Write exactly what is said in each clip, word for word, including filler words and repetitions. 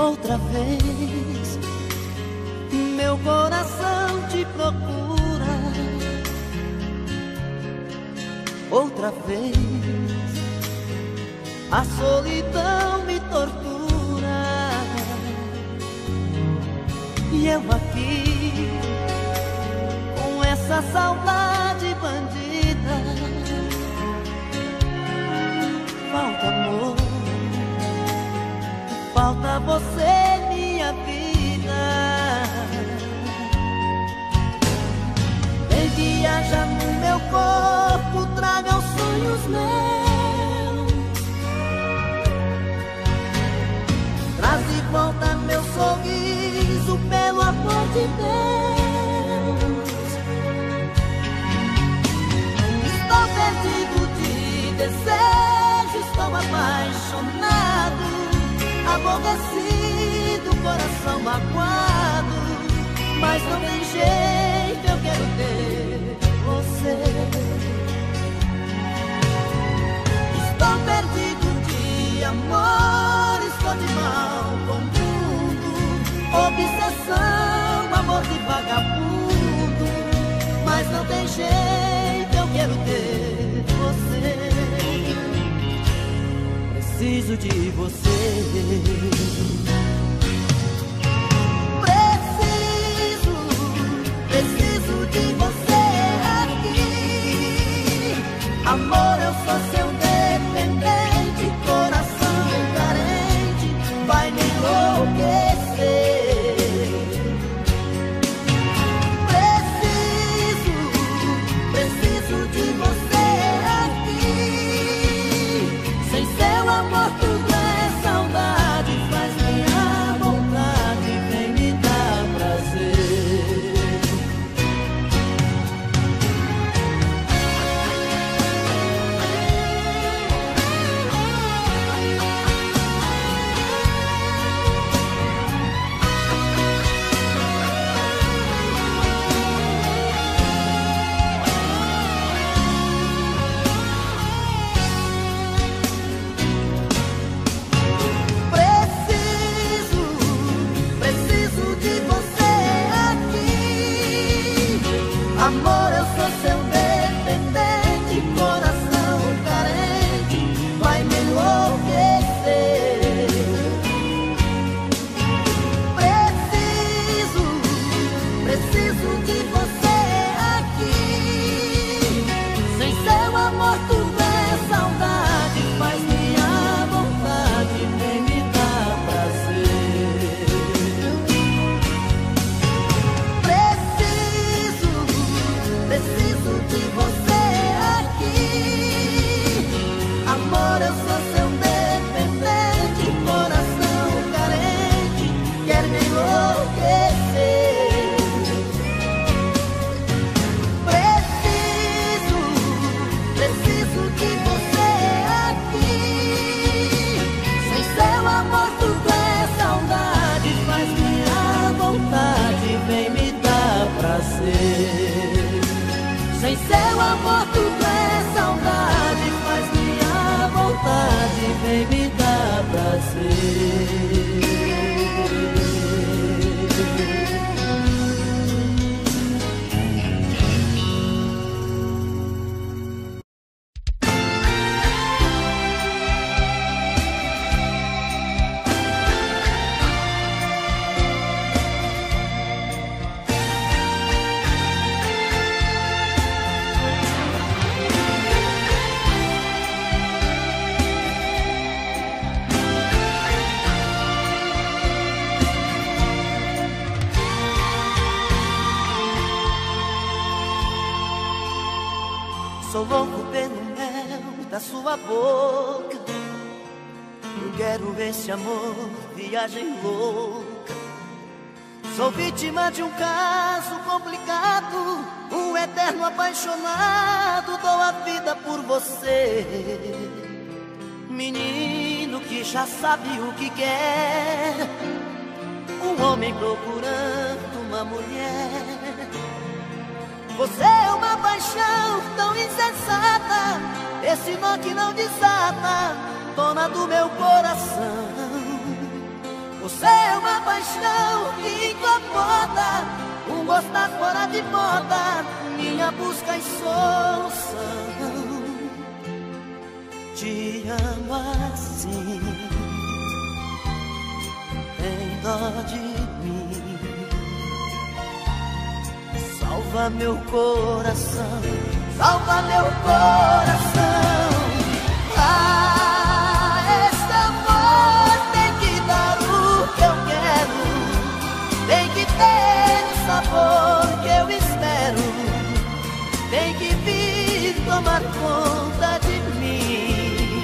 Outra vez, meu coração te procura. Outra vez, a solidão me tortura. E eu aqui, com essa saudade bandida. Falta amor, falta você, minha vida. Vem viajar no meu corpo, traga os sonhos meus. Traz de volta meu sorriso, pelo amor de Deus. Estou perdido de desejo, estou apaixonado, aborrecido, coração magoado, mas não tem jeito, eu quero ter você. Estou perdido de amor, estou de mal com o mundo, obsessão, amor de vagabundo, mas não tem jeito, eu quero ter você. Preciso de você. Preciso, preciso de você aqui. Amor, eu sou seu dependente, coração carente, vai me enlouquecer. Preciso, preciso de você aqui. Sem seu amor tudo é saudade, faz minha vontade, vem me dar prazer. Amor, eu sou seu dependente, coração carente, vai me enlouquecer. Preciso, preciso de você aqui. Sem seu amor tudo é saudade, faz minha vontade, vem me dar prazer. Preciso de você aqui. Amor, eu sou seu dependente, coração carente, quer me enlouquecer. Preciso, preciso de você aqui. Sem seu amor tudo é saudade, faz minha vontade, vem me dar prazer. Sem seu amor tudo é saudade, faz minha vontade, vem me dar prazer. Sou louco pelo mel da sua boca. Eu quero esse amor, viagem louca. Sou vítima de um caso complicado, um eterno apaixonado, dou a vida por você. Menino que já sabe o que quer, um homem procurando uma mulher. Você é uma paixão tão insensata, esse nó que não desata, dona do meu coração. Você é uma paixão que incomoda, um gostar fora de moda, minha busca e solução. Te amo assim, tem dó de mim, salva meu coração, salva meu coração. Ah, esse amor tem que dar o que eu quero, tem que ter o sabor que eu espero, tem que vir tomar conta de mim.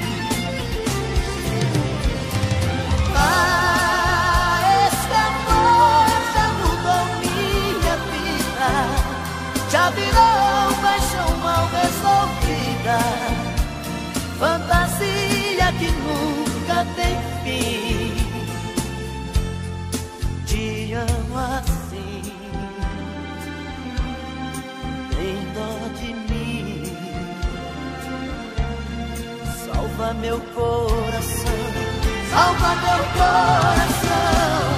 Ah, esse amor já mudou minha vida, já virou paixão mal resolvida, fantasia que nunca tem fim. Te amo assim, tem dó de mim, salva meu coração, salva meu coração.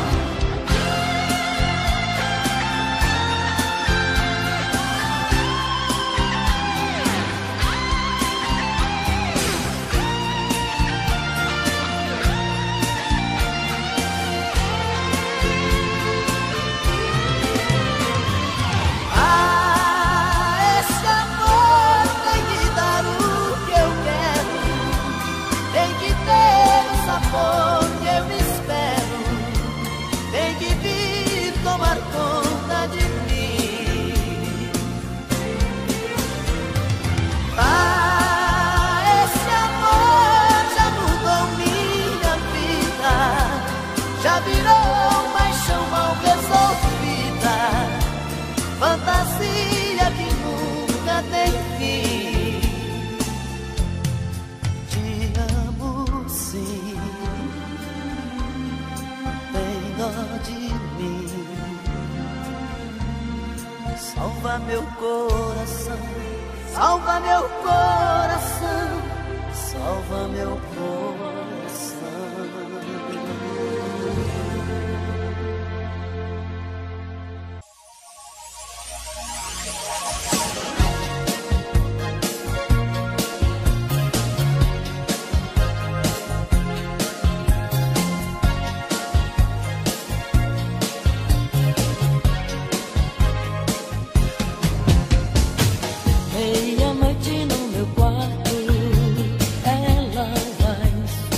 Que eu espero, tem que vir tomar conta de mim. Ah, esse amor já mudou minha vida, já virou paixão mal resolvida, fantasia que nunca tem fim. Te amo sim, de mim, salva meu coração, salva meu coração, salva meu coração. Meia-noite no meu quarto, ela vai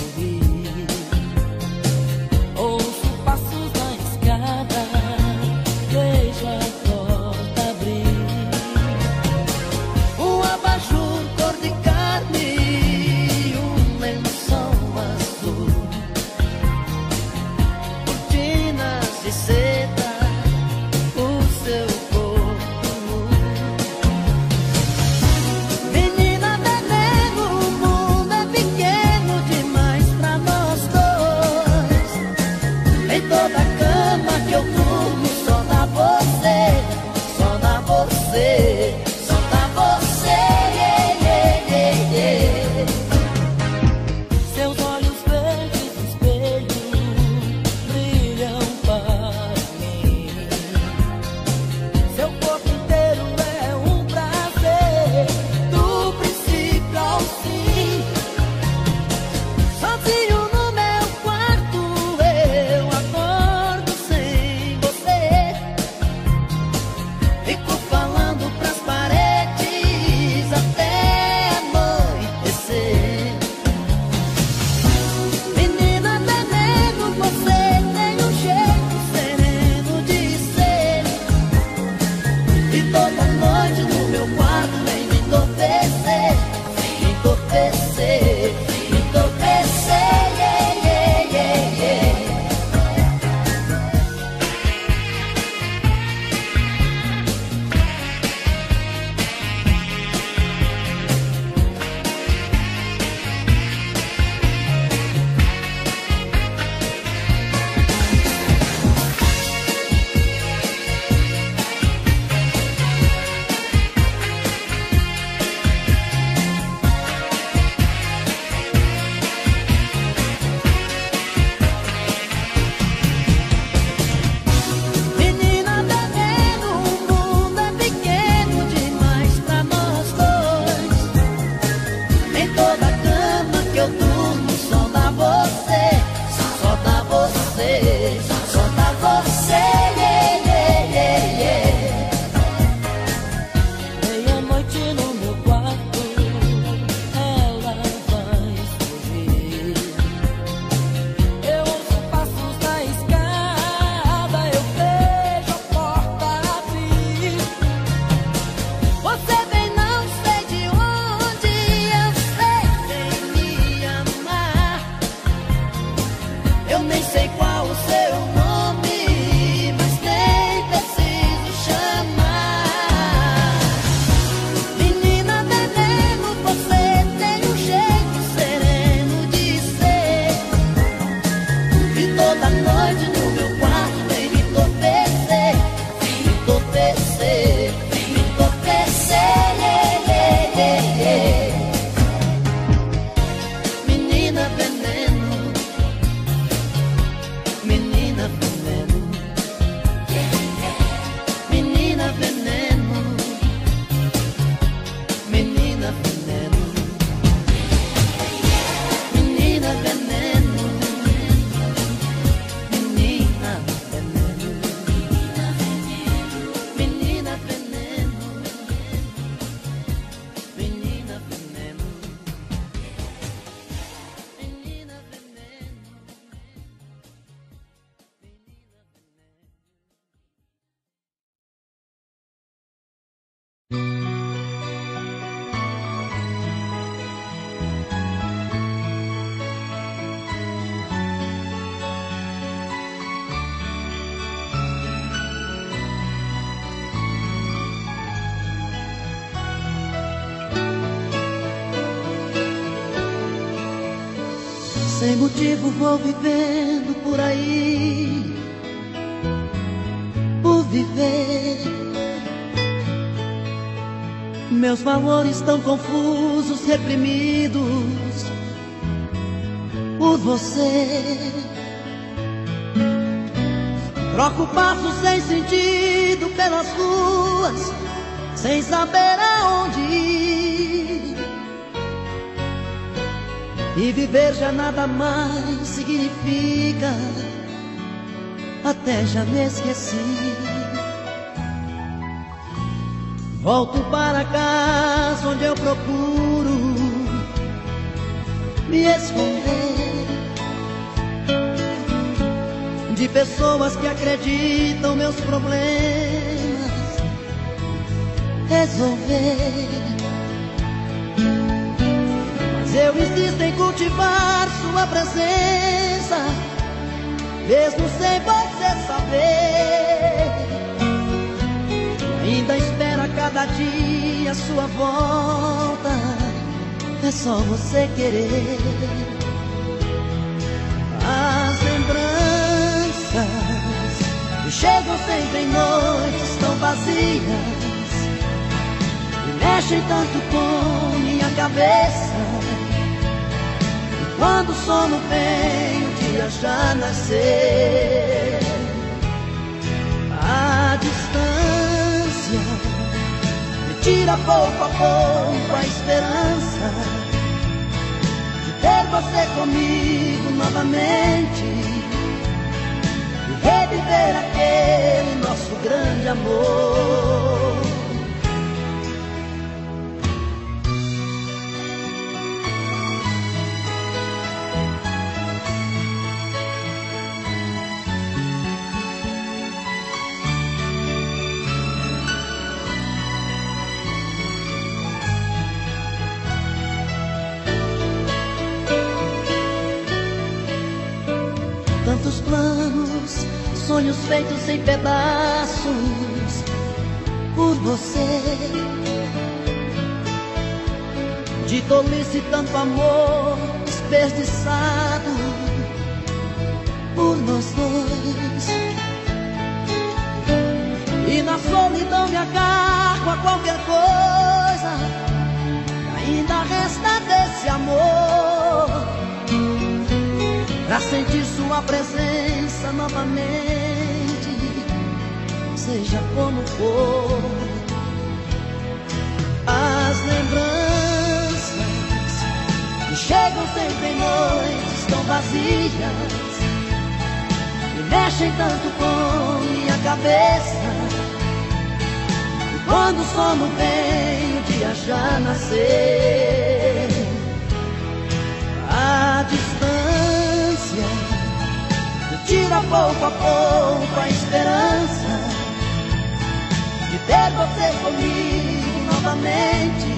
Sem motivo vou vivendo por aí, por viver. Meus valores tão confusos, reprimidos por você. Troco passos sem sentido pelas ruas, sem saber aonde ir. E viver já nada mais significa, até já me esqueci. Volto para casa onde eu procuro me esconder de pessoas que acreditam meus problemas resolver. Mas eu insisto em cultivar sua presença, mesmo sem você saber. Ainda espera cada dia sua volta, é só você querer. As lembranças que chegam sempre em noites tão vazias e mexem tanto com minha cabeça. E quando o sono vem, o dia já nasceu. A distância me tira pouco a pouco a esperança de ter você comigo novamente e reviver aquele nosso grande amor. Tantos planos, sonhos feitos em pedaços por você. De tolice tanto amor desperdiçado por nós dois. E na solidão me agarro a qualquer coisa, ainda resta desse amor, pra sentir sua presença novamente, seja como for. As lembranças que chegam sempre em noites tão vazias e mexem tanto com minha cabeça. E quando o sono vem, o dia já nasceu. A distância me tira pouco a pouco a esperança de ter você comigo novamente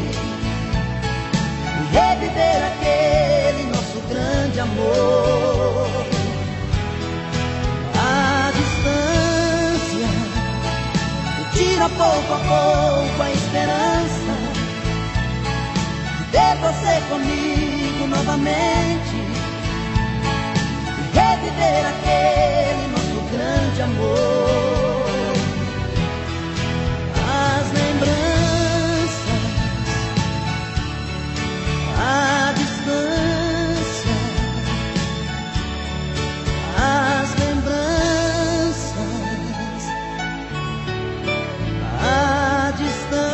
e reviver aquele nosso grande amor. A distância me tira pouco a pouco a esperança de ter você comigo novamente e reviver aquele nosso grande amor. As lembranças, a distância, as lembranças, a distância.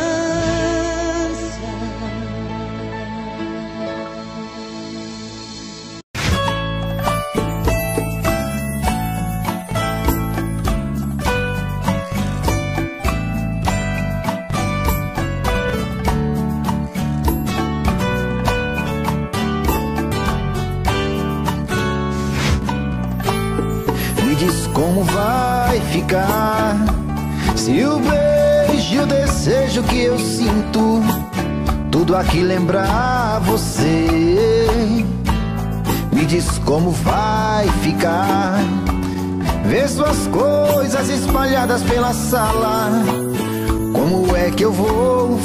Como vai ficar se o beijo e o desejo que eu sinto tudo aqui lembrar você? Me diz como vai ficar ver suas coisas espalhadas pela sala. Como é que eu vou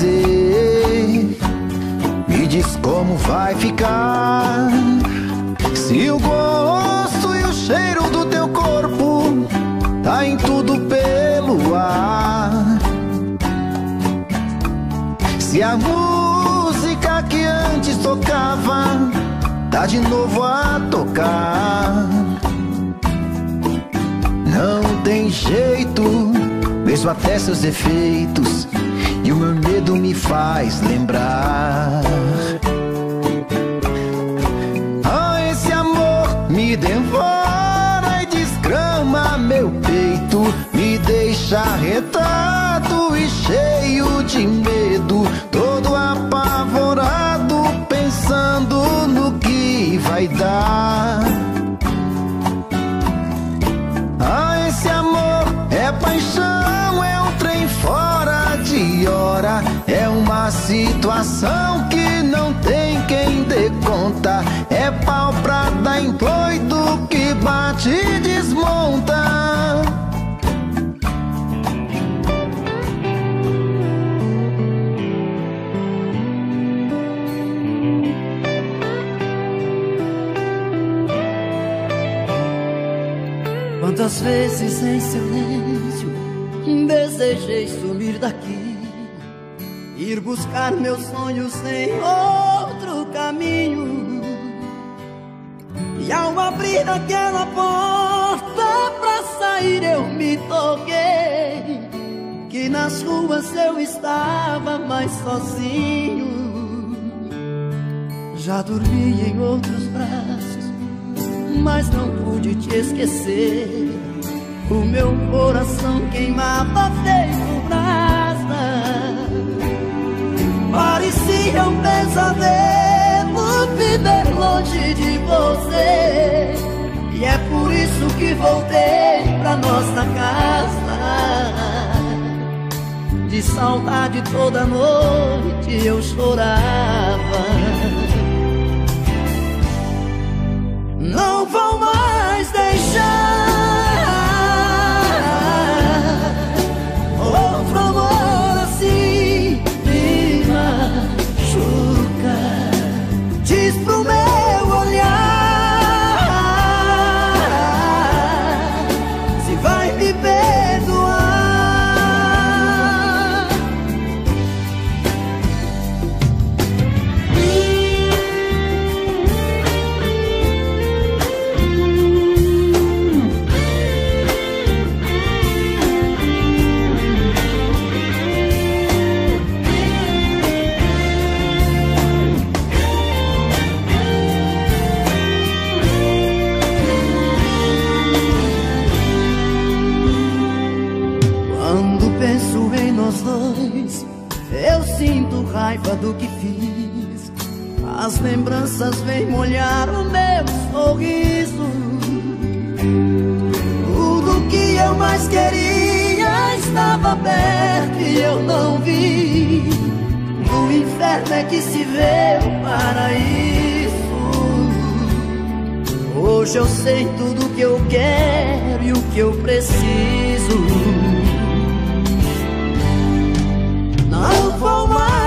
fazer? Me diz como vai ficar Se a música que antes tocava tá de novo a tocar, não tem jeito, mesmo até seus defeitos, e o meu medo me faz lembrar. Ah, esse amor me devora e desgrama meu peito, me deixa retado e cheio de medo, todo apavorado, pensando no que vai dar. Ah, esse amor é paixão, é um trem fora de hora, é uma situação que não tem quem dê conta, é pau pra dar em doido que bate e desmonta. Quantas vezes em silêncio desejei sumir daqui, ir buscar meus sonhos em outro caminho, e ao abrir aquela porta pra sair eu me toquei que nas ruas eu estava mais sozinho. Já dormi em outros braços, mas não pude te esquecer. O meu coração queimava feito brasa, parecia um pesadelo viver longe de você, e é por isso que voltei pra nossa casa. De saudade toda noite eu chorava. Não vou mais deixar outro amor assim me machuca. Diz pro meu olhar se vai me perdoar. Eu sinto raiva do que fiz, as lembranças vêm molhar o meu sorriso. Tudo que eu mais queria estava perto e eu não vi. No inferno é que se vê o paraíso. Hoje eu sei tudo que eu quero e o que eu preciso. Não vou mais